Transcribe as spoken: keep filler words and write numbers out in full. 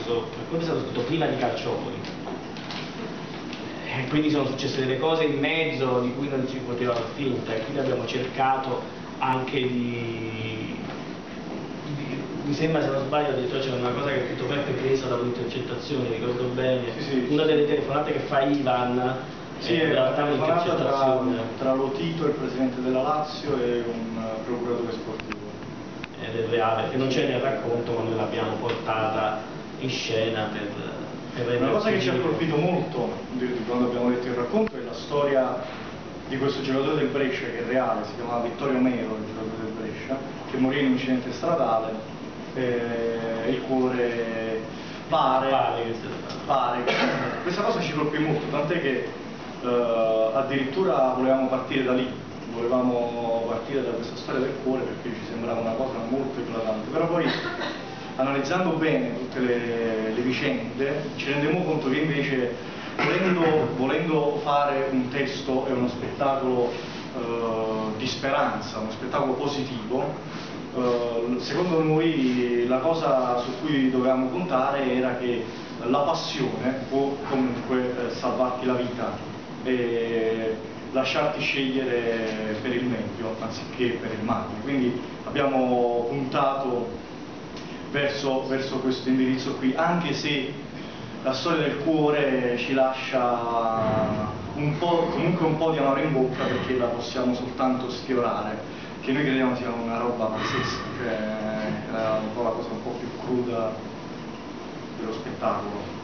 questo racconto è stato scritto prima di Calciopoli, e quindi sono successe delle cose in mezzo di cui non si poteva far finta, e quindi abbiamo cercato anche di, di mi sembra, se non sbaglio, addirittura c'era una cosa che ha scritto Peppe presa dall'intercettazione, ricordo bene, sì, sì, una sì. delle telefonate che fa Ivan. Sì, è una telefonata tra, tra Lotito, il presidente della Lazio, e un procuratore sportivo. Ed è reale, che non c'è nel racconto, ma noi l'abbiamo portata in scena per, per una cosa che ci ha colpito molto di quando abbiamo letto il racconto è la storia di questo giocatore del Brescia, che è reale, si chiamava Vittorio Mero, il giocatore del Brescia, che morì in un incidente stradale, e il cuore pare, pare, che pare che questa cosa ci colpì molto, tant'è che Uh, addirittura volevamo partire da lì, volevamo partire da questa storia del cuore, perché ci sembrava una cosa molto eclatante, però poi analizzando bene tutte le, le vicende ci rendiamo conto che invece volendo, volendo fare un testo e uno spettacolo uh, di speranza, uno spettacolo positivo, uh, secondo noi la cosa su cui dovevamo puntare era che la passione può comunque eh, salvarti la vita e lasciarti scegliere per il meglio anziché per il male. Quindi abbiamo puntato verso, verso questo indirizzo qui, anche se la storia del cuore ci lascia un po', comunque un po' di amaro in bocca, perché la possiamo soltanto sfiorare, che noi crediamo sia una roba pazzesca, cioè era un po' la cosa un po' più cruda dello spettacolo.